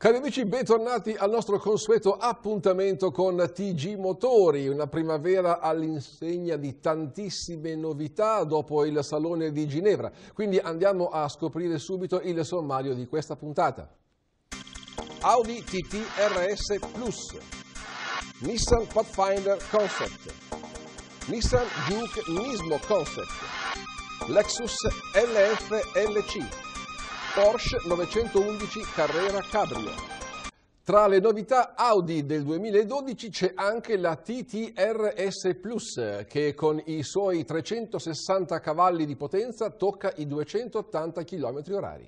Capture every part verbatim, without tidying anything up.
Cari amici, bentornati al nostro consueto appuntamento con T G Motori, una primavera all'insegna di tantissime novità dopo il Salone di Ginevra. Quindi andiamo a scoprire subito il sommario di questa puntata. Audi T T R S Plus, Nissan Pathfinder Concept, Nissan Juke Nismo Concept, Lexus L F L C, Porsche novecentoundici Carrera Cabrio. Tra le novità Audi del duemiladodici c'è anche la T T R S Plus, che con i suoi trecentosessanta cavalli di potenza tocca i duecentottanta chilometri orari.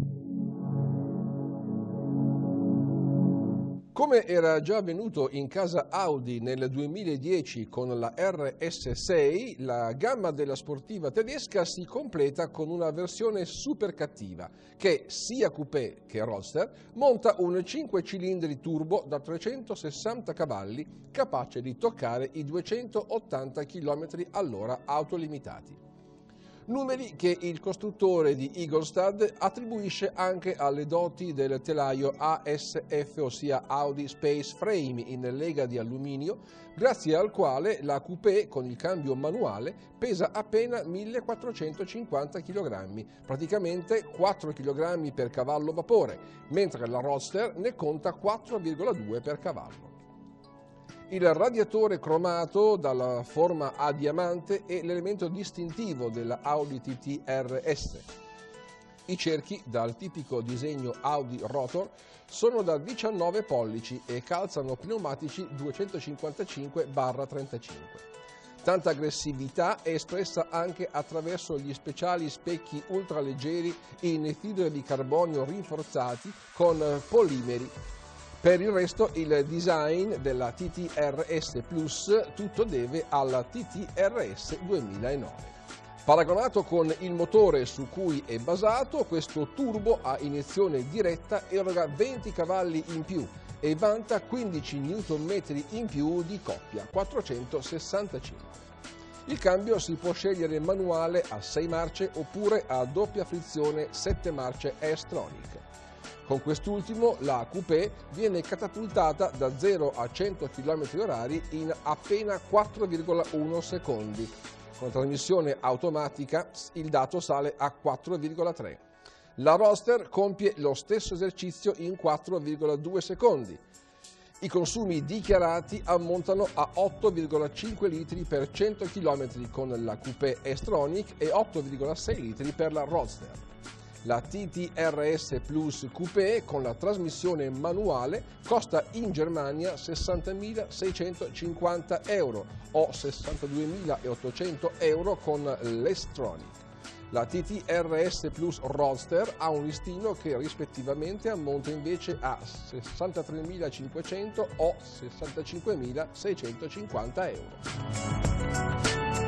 Come era già avvenuto in casa Audi nel duemiladieci con la R S sei, la gamma della sportiva tedesca si completa con una versione super cattiva che, sia coupé che roadster, monta un cinque cilindri turbo da trecentosessanta cavalli capace di toccare i duecentottanta chilometri all'ora autolimitati. Numeri che il costruttore di Ingolstadt attribuisce anche alle doti del telaio A S F, ossia Audi Space Frame in lega di alluminio, grazie al quale la coupé con il cambio manuale pesa appena millequattrocentocinquanta chilogrammi, praticamente quattro chilogrammi per cavallo vapore, mentre la roadster ne conta quattro virgola due per cavallo. Il radiatore cromato dalla forma a diamante è l'elemento distintivo della Audi T T R S. I cerchi, dal tipico disegno Audi Rotor, sono da diciannove pollici e calzano pneumatici duecentocinquantacinque trentacinque. Tanta aggressività è espressa anche attraverso gli speciali specchi ultraleggeri in fibra di carbonio rinforzati con polimeri. Per il resto il design della T T R S Plus tutto deve alla T T R S duemilanove. Paragonato con il motore su cui è basato, questo turbo a iniezione diretta eroga venti cavalli in più e vanta quindici newton metri in più di coppia, quattrocentosessantacinque. Il cambio si può scegliere manuale a sei marce oppure a doppia frizione sette marce S-Tronic. Con quest'ultimo la coupé viene catapultata da zero a cento chilometri orari in appena quattro virgola uno secondi. Con la trasmissione automatica il dato sale a quattro virgola tre. La roadster compie lo stesso esercizio in quattro virgola due secondi. I consumi dichiarati ammontano a otto virgola cinque litri per cento chilometri con la coupé S-Tronic e otto virgola sei litri per la roadster. La T T R S Plus Coupé con la trasmissione manuale costa in Germania sessantamilaseicentocinquanta euro o sessantaduemilaottocento euro con l'S-Tronic. La T T R S Plus Roadster ha un listino che rispettivamente ammonta invece a sessantatremilacinquecento o sessantacinquemilaseicentocinquanta euro.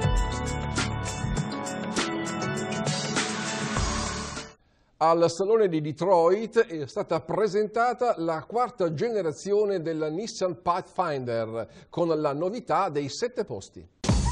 Al Salone di Detroit è stata presentata la quarta generazione della Nissan Pathfinder con la novità dei sette posti.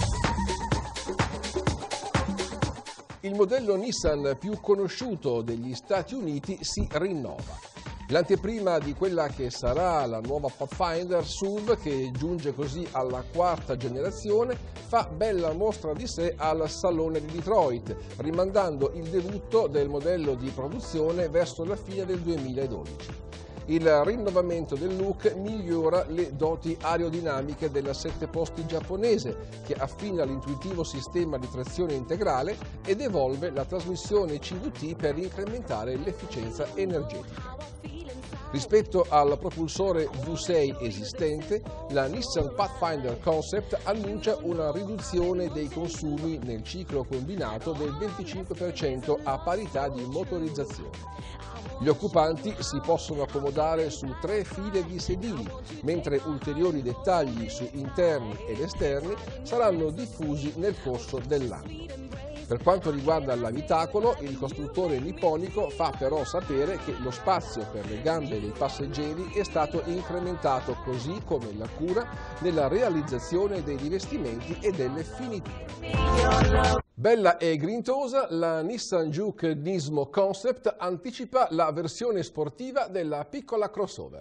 Il modello Nissan più conosciuto degli Stati Uniti si rinnova. L'anteprima di quella che sarà la nuova Pathfinder S U V, che giunge così alla quarta generazione, fa bella mostra di sé al Salone di Detroit, rimandando il debutto del modello di produzione verso la fine del duemiladodici. Il rinnovamento del look migliora le doti aerodinamiche della sette posti giapponese, che affina l'intuitivo sistema di trazione integrale ed evolve la trasmissione C V T per incrementare l'efficienza energetica. Rispetto al propulsore V sei esistente, la Nissan Pathfinder Concept annuncia una riduzione dei consumi nel ciclo combinato del venticinque per cento a parità di motorizzazione. Gli occupanti si possono accomodare su tre file di sedili, mentre ulteriori dettagli su interni ed esterni saranno diffusi nel corso dell'anno. Per quanto riguarda l'abitacolo, il costruttore nipponico fa però sapere che lo spazio per le gambe dei passeggeri è stato incrementato, così come la cura nella realizzazione dei rivestimenti e delle finiture. Bella e grintosa, la Nissan Juke Nismo Concept anticipa la versione sportiva della piccola crossover.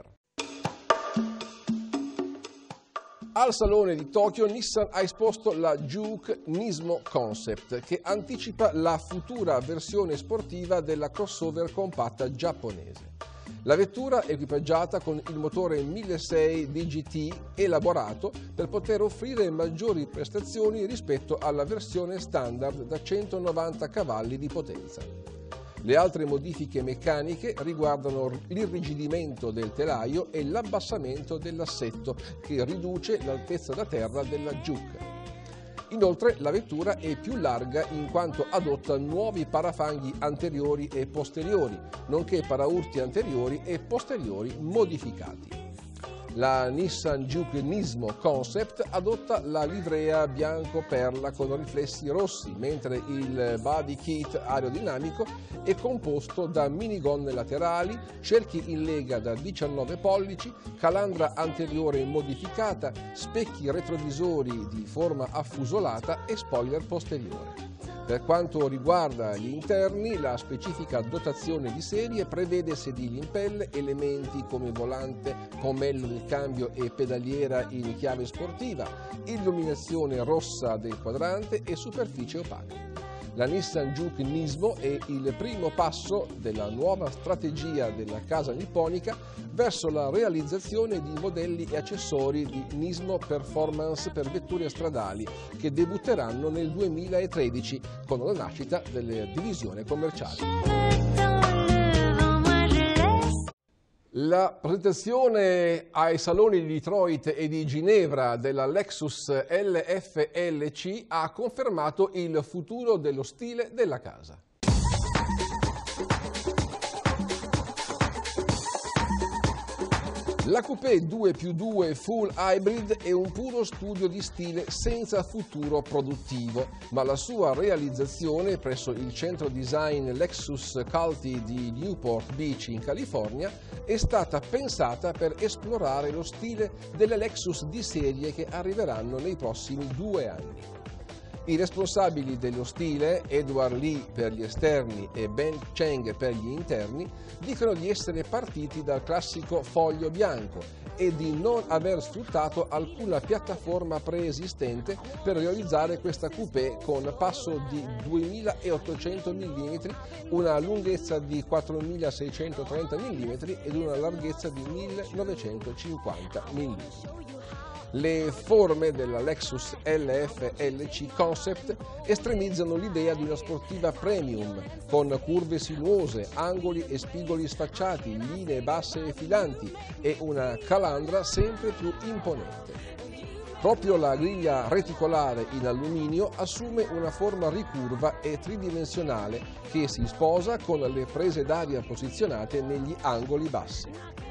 Al Salone di Tokyo Nissan ha esposto la Juke Nismo Concept, che anticipa la futura versione sportiva della crossover compatta giapponese. La vettura è equipaggiata con il motore milleseicento D G T elaborato per poter offrire maggiori prestazioni rispetto alla versione standard da centonovanta cavalli di potenza. Le altre modifiche meccaniche riguardano l'irrigidimento del telaio e l'abbassamento dell'assetto, che riduce l'altezza da terra della Juke. Inoltre la vettura è più larga in quanto adotta nuovi parafanghi anteriori e posteriori, nonché paraurti anteriori e posteriori modificati. La Nissan Juke Nismo Concept adotta la livrea bianco-perla con riflessi rossi, mentre il body kit aerodinamico è composto da minigonne laterali, cerchi in lega da diciannove pollici, calandra anteriore modificata, specchi retrovisori di forma affusolata e spoiler posteriore. Per quanto riguarda gli interni, la specifica dotazione di serie prevede sedili in pelle, elementi come volante, pomello del cambio e pedaliera in chiave sportiva, illuminazione rossa del quadrante e superficie opaca. La Nissan Juke Nismo è il primo passo della nuova strategia della casa nipponica verso la realizzazione di modelli e accessori di Nismo Performance per vetture stradali che debutteranno nel duemilatredici con la nascita delle divisioni commerciali. La presentazione ai saloni di Detroit e di Ginevra della Lexus L F L C ha confermato il futuro dello stile della casa. La Coupé due più due Full Hybrid è un puro studio di stile senza futuro produttivo, ma la sua realizzazione presso il centro design Lexus Culti di Newport Beach in California è stata pensata per esplorare lo stile delle Lexus di serie che arriveranno nei prossimi due anni. I responsabili dello stile, Edward Lee per gli esterni e Ben Cheng per gli interni, dicono di essere partiti dal classico foglio bianco e di non aver sfruttato alcuna piattaforma preesistente per realizzare questa coupé con passo di duemilaottocento millimetri, una lunghezza di quattromilaseicentotrenta millimetri ed una larghezza di millenovecentocinquanta millimetri. Le forme della Lexus L F L C Concept estremizzano l'idea di una sportiva premium, con curve sinuose, angoli e spigoli sfacciati, linee basse e filanti e una calandra sempre più imponente. Proprio la griglia reticolare in alluminio assume una forma ricurva e tridimensionale che si sposa con le prese d'aria posizionate negli angoli bassi.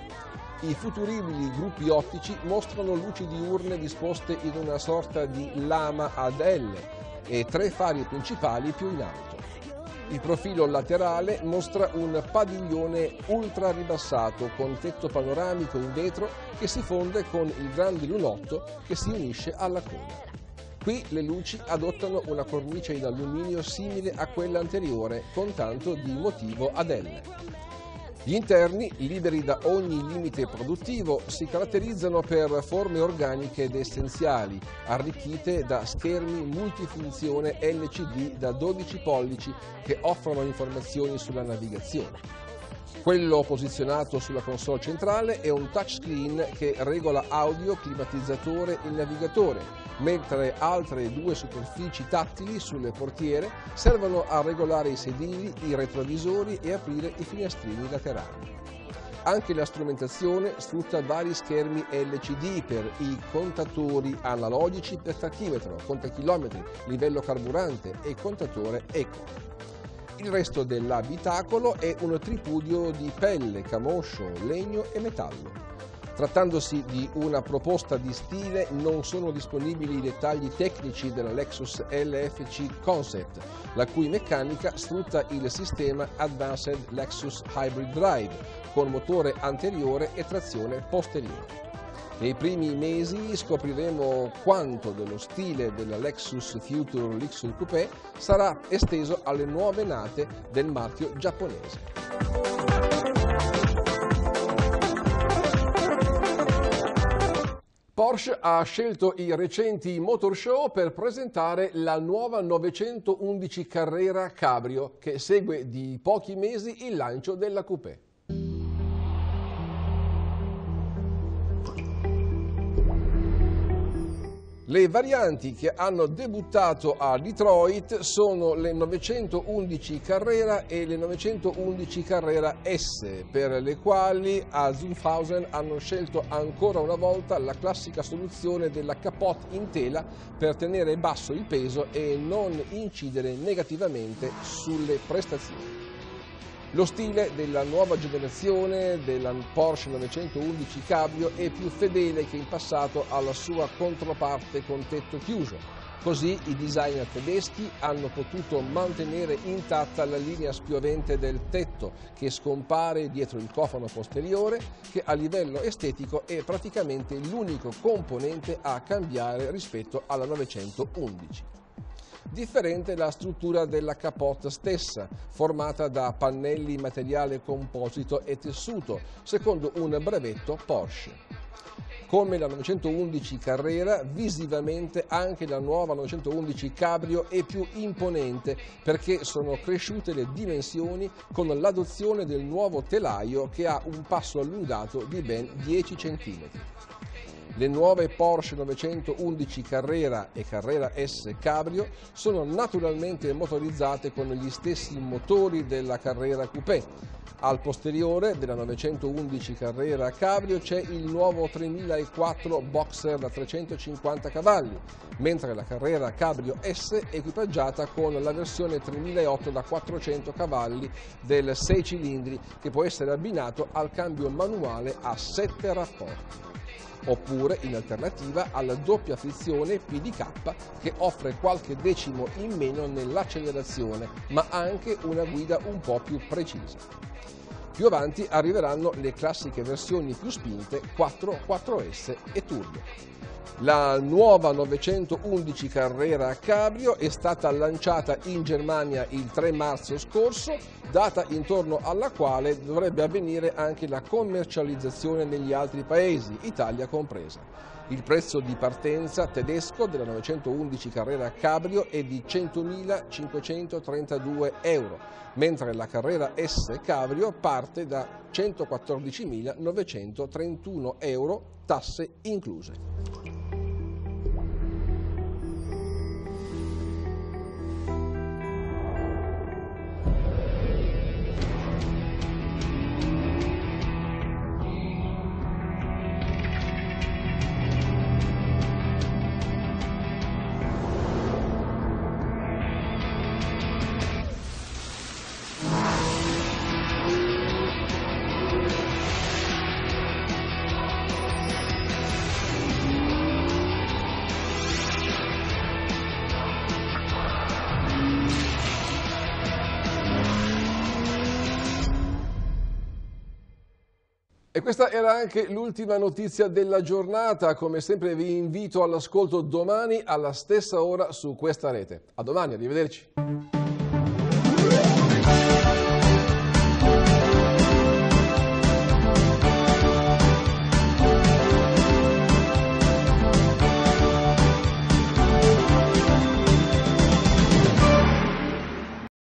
I futuribili gruppi ottici mostrano luci diurne disposte in una sorta di lama ad L e tre fari principali più in alto. Il profilo laterale mostra un padiglione ultra ribassato con tetto panoramico in vetro che si fonde con il grande lunotto che si unisce alla coda. Qui le luci adottano una cornice in alluminio simile a quella anteriore con tanto di motivo ad L. Gli interni, liberi da ogni limite produttivo, si caratterizzano per forme organiche ed essenziali, arricchite da schermi multifunzione L C D da dodici pollici che offrono informazioni sulla navigazione. Quello posizionato sulla console centrale è un touchscreen che regola audio, climatizzatore e navigatore, mentre altre due superfici tattili sulle portiere servono a regolare i sedili, i retrovisori e aprire i finestrini laterali. Anche la strumentazione sfrutta vari schermi L C D per i contatori analogici per tachimetro, contachilometri, livello carburante e contatore eco. Il resto dell'abitacolo è un tripudio di pelle, camoscio, legno e metallo. Trattandosi di una proposta di stile, non sono disponibili i dettagli tecnici della Lexus L F C Concept, la cui meccanica sfrutta il sistema Advanced Lexus Hybrid Drive, con motore anteriore e trazione posteriore. Nei primi mesi scopriremo quanto dello stile della Lexus Future Lexus Coupé sarà esteso alle nuove nate del marchio giapponese. Porsche ha scelto i recenti Motor Show per presentare la nuova novecentoundici Carrera Cabrio, che segue di pochi mesi il lancio della Coupé. Le varianti che hanno debuttato a Detroit sono le novecentoundici Carrera e le novecentoundici Carrera S, per le quali a Zuffenhausen hanno scelto ancora una volta la classica soluzione della capote in tela per tenere basso il peso e non incidere negativamente sulle prestazioni. Lo stile della nuova generazione della Porsche novecentoundici Cabrio è più fedele che in passato alla sua controparte con tetto chiuso. Così i designer tedeschi hanno potuto mantenere intatta la linea spiovente del tetto, che scompare dietro il cofano posteriore, che a livello estetico è praticamente l'unico componente a cambiare rispetto alla novecentoundici. Differente la struttura della capote stessa, formata da pannelli in materiale composito e tessuto, secondo un brevetto Porsche. Come la novecentoundici Carrera, visivamente anche la nuova novecentoundici Cabrio è più imponente perché sono cresciute le dimensioni con l'adozione del nuovo telaio che ha un passo allungato di ben dieci centimetri. Le nuove Porsche novecentoundici Carrera e Carrera S Cabrio sono naturalmente motorizzate con gli stessi motori della Carrera Coupé. Al posteriore della novecentoundici Carrera Cabrio c'è il nuovo tremilaquattro Boxer da trecentocinquanta cavalli, mentre la Carrera Cabrio S è equipaggiata con la versione tremilaotto da quattrocento cavalli del sei cilindri, che può essere abbinato al cambio manuale a sette rapporti, oppure in alternativa alla doppia frizione P D K, che offre qualche decimo in meno nell'accelerazione, ma anche una guida un po' più precisa. Più avanti arriveranno le classiche versioni più spinte quattro, quattro S e Turbo. La nuova novecentoundici Carrera Cabrio è stata lanciata in Germania il tre marzo scorso, data intorno alla quale dovrebbe avvenire anche la commercializzazione negli altri paesi, Italia compresa. Il prezzo di partenza tedesco della novecentoundici Carrera Cabrio è di centomilacinquecentotrentadue euro, mentre la Carrera S Cabrio parte da centoquattordicimilanovecentotrentuno euro, tasse incluse. E questa era anche l'ultima notizia della giornata. Come sempre vi invito all'ascolto domani alla stessa ora su questa rete. A domani, arrivederci.